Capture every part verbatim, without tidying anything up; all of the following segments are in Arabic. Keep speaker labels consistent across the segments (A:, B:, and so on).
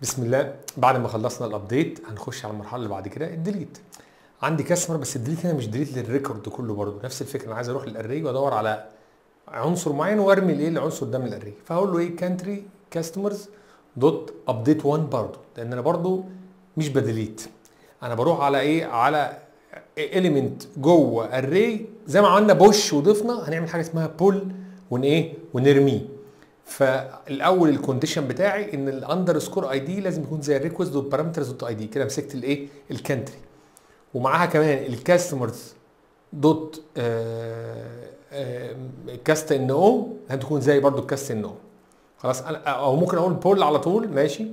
A: بسم الله. بعد ما خلصنا الابديت هنخش على المرحله اللي بعد كده الديليت. عندي كاستمر، بس الديليت هنا مش ديليت للريكورد كله، برضه نفس الفكره. انا عايز اروح للاري وادور على عنصر معين وارمي الايه العنصر ده من الاري، فهقول له ايه كانتري كاستمرز دوت ابديت واحد برضه، لان انا برضه مش بديليت، انا بروح على ايه على اليمنت جوه اري. زي ما عملنا بوش وضفنا هنعمل حاجه اسمها بول ون ايه ونرميه. فالاول الكونديشن بتاعي ان الاندرسكور اي دي لازم يكون زي الريكوست دوت بارامترز دوت اي دي. كده مسكت الايه الكانتري، ومعاها كمان الكاستمرز دوت كاست ان او هتكون زي برضو الكاست ان او. خلاص، انا او ممكن اقول بول على طول ماشي.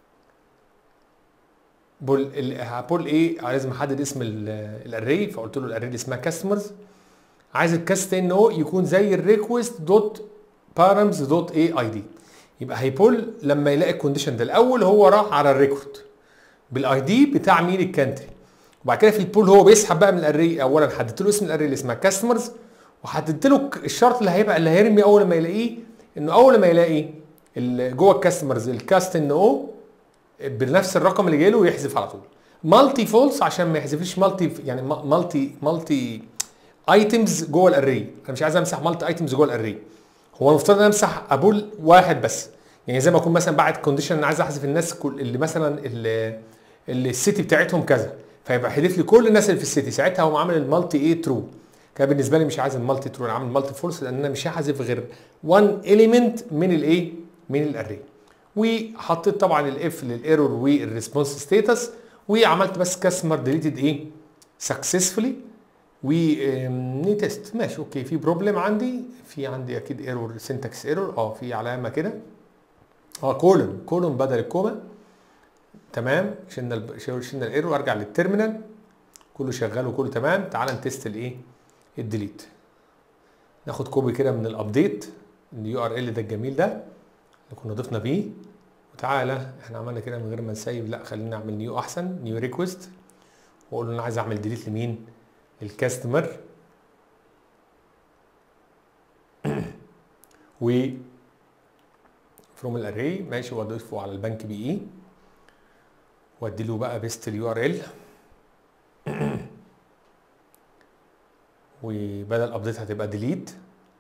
A: بول بول ايه، لازم احدد اسم الاري، فقلت له الاري اللي اسمها كاستمرز، عايز الكاست ان او يكون زي الريكوست دوت بارامز دوت اي اي دي. يبقى هيبول لما يلاقي الكونديشن ده. الاول هو راح على الريكورد بالاي دي بتاع مين الكانتري، وبعد كده في البول هو بيسحب بقى من الاري. اولا حددت له اسم الاري اللي اسمها كاستمرز، وحددت له الشرط اللي هيبقى اللي هيرمي اول ما يلاقيه، انه اول ما يلاقي جوه الكاستمرز الكاست ان او بنفس الرقم اللي جاي له يحذف على طول. مالتي فولس عشان ما يحذفليش مالتي، يعني مالتي مالتي ايتمز جوه الاري. انا مش عايز امسح مالتي ايتمز جوه الاري، هو المفترض ان امسح ابول واحد بس. يعني زي ما اكون مثلا بعد كونديشن انا عايز احذف الناس كل اللي مثلا اللي, اللي السيتي بتاعتهم كذا، فيبقى حذف لي كل الناس اللي في السيتي. ساعتها هو عامل المالتي ايه ترو. كان بالنسبه لي مش عايز المالتي ترو، انا عامل مالتي فولس، لان انا مش هحذف غير واحد اليمنت من الايه من الاري. وحطيت طبعا الاف للايرور والريسبونس ستاتس، وعملت بس كاستمر ديليتد ايه سكسسفولي ونيتست. ماشي اوكي. في بروبلم عندي، في عندي اكيد ايرور سنتكس ايرور، اه في علامه كده اه كولون كولون بدل الكوما. تمام، شلنا شلنا الايرور. ارجع للتيرمينال، كله شغال وكله تمام. تعال نتست الايه الديليت. ناخد كوبي كده من الابديت اليو ار ال ده الجميل ده اللي كنا ضفنا بيه، وتعالى احنا عملنا كده من غير ما نسيب، لا خلينا نعمل نيو احسن، نيو ريكوست، واقول له انا عايز اعمل ديليت لمين الكاستمر، و فروم الاري ماشي، واضيفه على البنك بي اي، وادي له بقى بيست اليو ار ال. وبدل ابديت هتبقى ديليت.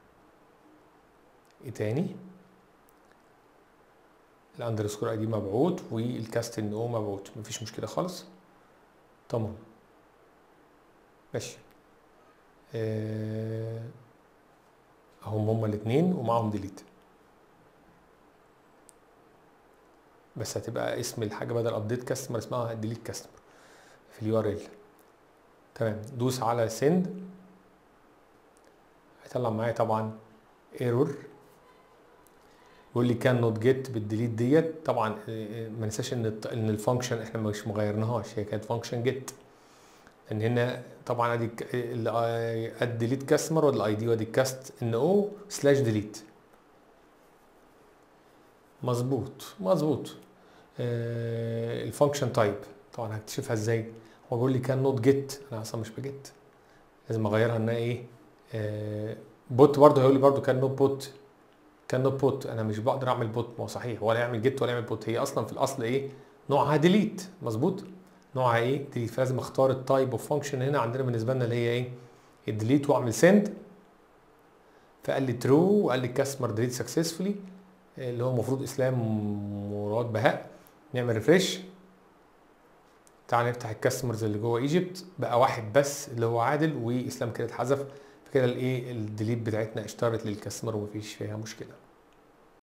A: ايه تاني؟ الاندرسكور اي دي مبعوت، والكاست ان او مبعوت، مفيش مشكله خالص. تمام ماشي. اه هم هما الاثنين ومعاهم ديليت، بس هتبقى اسم الحاجه بدل ابديت كاستمر اسمها ديليت كاستمر في اليو ار ال. تمام، دوس على سند، هيطلع معايا طبعا ايرور يقول لي كان نوت جيت بالديليت ديت. طبعا ما ننساش ان ان الفانكشن احنا مش مغيرناهاش، هي كانت فانكشن جيت. ان هنا طبعا ادي الديليت كاستمر وادي الاي دي وادي الكاست ان او سلاش ديليت. مظبوط مظبوط. آه الفانكشن تايب طبعا هكتشفها ازاي؟ هو بيقول لي كان نوت جيت، انا اصلا مش بجيت، لازم اغيرها انها ايه آه بوت. برضه هيقول لي برضه كان نوت بوت، كان نوت بوت. انا مش بقدر اعمل بوت، ما هو صحيح ولا يعمل جيت ولا يعمل بوت، هي اصلا في الاصل ايه نوعها ديليت. مظبوط، نوعها ايه ديليت، فلازم اختار التايب اوف فانكشن هنا عندنا بالنسبه لنا اللي هي ايه الديليت، واعمل سند. فقال لي ترو، وقال لي كاستمر ديليت سكسسفولي، اللي هو المفروض اسلام مراد بهاء. نعمل ريفريش، تعال نفتح الكاستمرز اللي جوه ايجيبت، بقى واحد بس اللي هو عادل، واسلام كده اتحذف. فكده الايه الديليت بتاعتنا اشتغلت للكاستمر ومفيش فيها مشكله.